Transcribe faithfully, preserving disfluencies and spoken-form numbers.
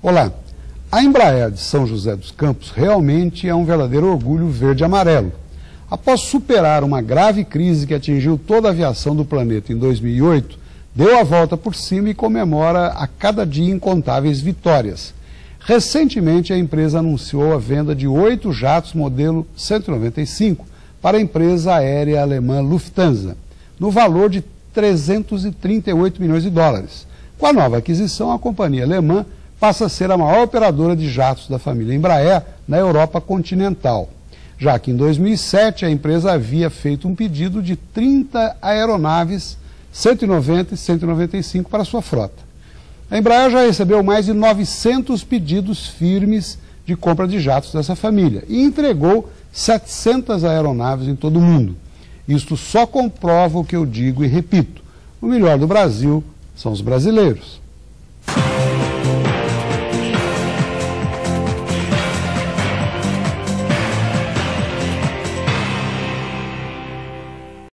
Olá, a Embraer de São José dos Campos realmente é um verdadeiro orgulho verde e amarelo. Após superar uma grave crise que atingiu toda a aviação do planeta em dois mil e oito, deu a volta por cima e comemora a cada dia incontáveis vitórias. Recentemente, a empresa anunciou a venda de oito jatos modelo cento e noventa e cinco para a empresa aérea alemã Lufthansa, no valor de trezentos e trinta e oito milhões de dólares. Com a nova aquisição, a companhia alemã passa a ser a maior operadora de jatos da família Embraer na Europa continental, já que em dois mil e sete a empresa havia feito um pedido de trinta aeronaves cento e noventa e cento e noventa e cinco para sua frota. A Embraer já recebeu mais de novecentos pedidos firmes de compra de jatos dessa família e entregou setecentas aeronaves em todo o mundo. Isto só comprova o que eu digo e repito: o melhor do Brasil são os brasileiros.